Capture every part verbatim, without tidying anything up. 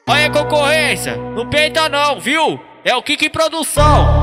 Olha a concorrência, não peita não, viu? É o Kiki Produção.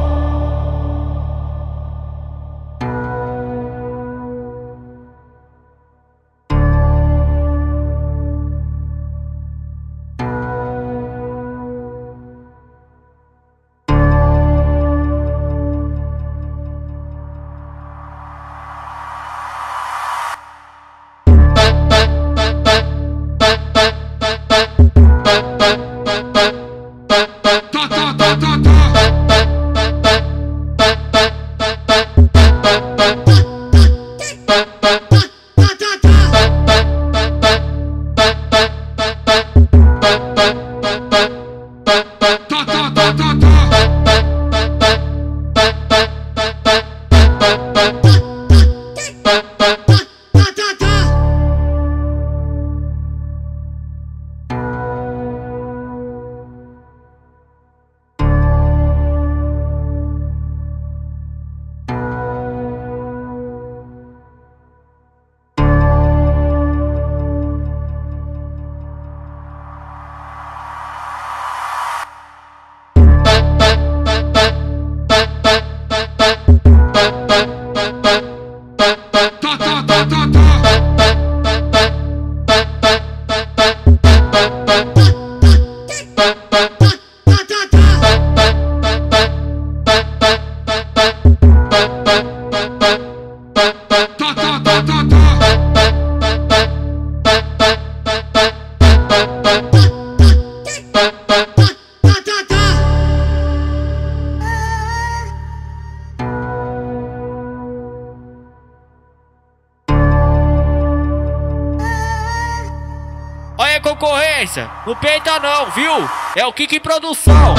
Olha a concorrência, não peita não, viu? É o Kiki Produção.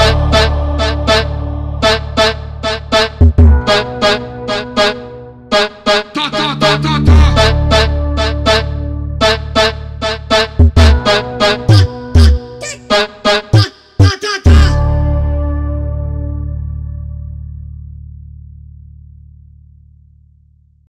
Tá, tá, tá, tá, tá.